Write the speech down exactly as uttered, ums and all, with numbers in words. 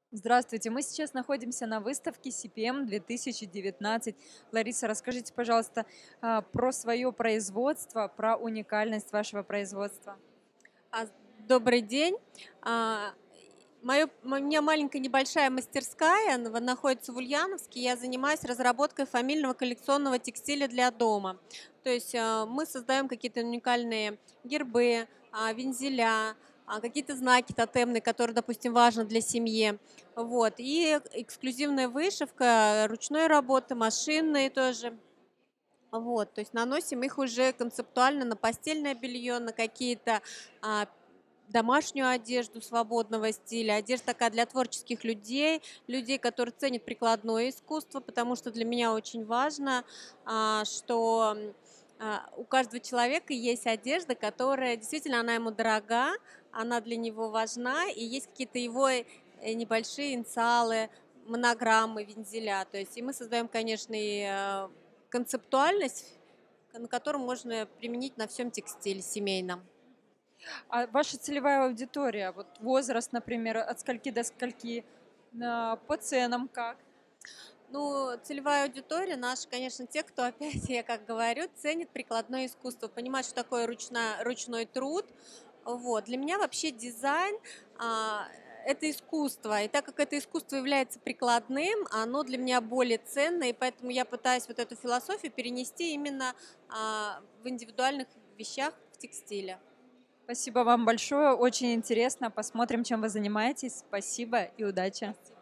Здравствуйте, мы сейчас находимся на выставке си пи эм две тысячи девятнадцать. Лариса, расскажите, пожалуйста, а, про свое производство, про уникальность вашего производства. А, з Добрый день. А, моё у меня маленькая небольшая мастерская, н находится в Ульяновске. Я занимаюсь разработкой фамильного коллекционного текстиля для дома. То есть, а, мы создаем какие-то уникальные гербы, а, вензеля, а, какие-то знаки тотемные, которые, допустим, важны для семьи. Вот. И эксклюзивная вышивка, ручной работы, машинные тоже. Вот. То есть наносим их уже концептуально на постельное белье, на какие-то, а, домашнюю одежду свободного стиля. Одежда такая для творческих людей, людей, которые ценят прикладное искусство, потому что для меня очень важно, а, что, м, а, у каждого человека есть одежда, которая действительно она ему дорога, она для него важна, и есть какие-то его, э, небольшие инициалы, монограммы, вензеля. То есть и мы создаем, конечно, и, а, концептуальность, на которую можно применить на всем текстиле семейном. А ваша целевая аудитория, вот возраст, например, от скольки до скольки, а, по ценам как? Ну, целевая аудитория наша, конечно, те, кто, опять я как говорю, ценит прикладное искусство, понимает, что такое ручна ручной труд. Вот. Для меня вообще дизайн, а, это искусство. И так как это искусство является прикладным, оно для меня более ценно, и поэтому я пытаюсь вот эту философию перенести именно, а, в индивидуальных вещах в текстиле. Спасибо вам большое, очень интересно. Посмотрим, чем вы занимаетесь. Спасибо и удачи. Спасибо.